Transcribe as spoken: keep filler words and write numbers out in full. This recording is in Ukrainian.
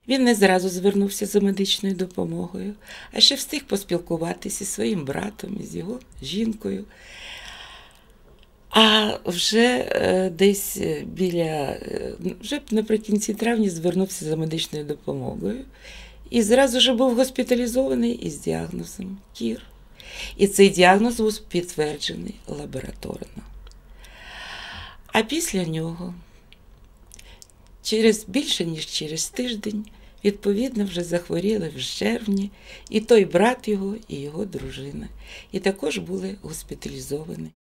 Він не зразу звернувся за медичною допомогою, а ще встиг поспілкуватися зі своїм братом, із його жінкою. А вже е, десь біля, е, вже наприкінці травня звернувся за медичною допомогою. І зразу ж був госпіталізований із діагнозом кір. І цей діагноз був підтверджений лабораторно. А після нього, через більше ніж через тиждень, відповідно, вже захворіли в червні і той брат його, і його дружина. І також були госпіталізовані.